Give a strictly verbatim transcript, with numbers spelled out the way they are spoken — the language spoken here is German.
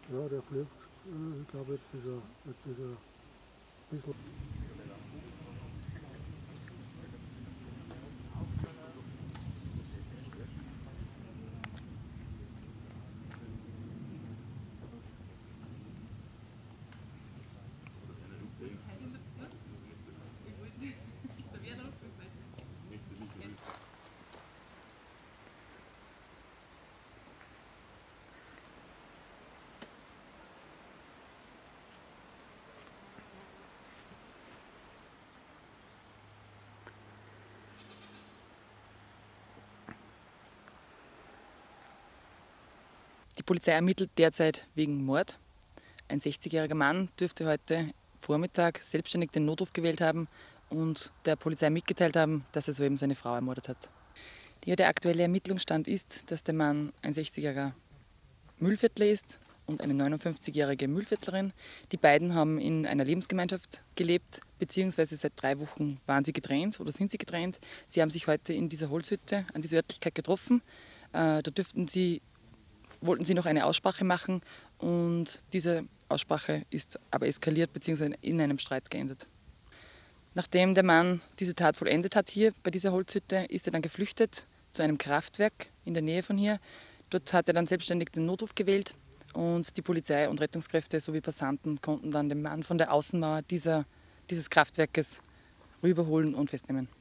Ja, der fliegt. Äh, Ich glaube, jetzt ist er, jetzt ist er ein bisschen. Die Polizei ermittelt derzeit wegen Mord. Ein sechzigjähriger Mann dürfte heute Vormittag selbstständig den Notruf gewählt haben und der Polizei mitgeteilt haben, dass er soeben seine Frau ermordet hat. Ja, der aktuelle Ermittlungsstand ist, dass der Mann ein sechzigjähriger Müllviertler ist und eine neunundfünfzigjährige Müllviertlerin. Die beiden haben in einer Lebensgemeinschaft gelebt, beziehungsweise seit drei Wochen waren sie getrennt oder sind sie getrennt. Sie haben sich heute in dieser Holzhütte an dieser Örtlichkeit getroffen. Äh, da dürften sie wollten sie noch eine Aussprache machen und diese Aussprache ist aber eskaliert bzw. in einem Streit geendet. Nachdem der Mann diese Tat vollendet hat hier bei dieser Holzhütte, ist er dann geflüchtet zu einem Kraftwerk in der Nähe von hier. Dort hat er dann selbstständig den Notruf gewählt und die Polizei und Rettungskräfte sowie Passanten konnten dann den Mann von der Außenmauer dieser, dieses Kraftwerkes rüberholen und festnehmen.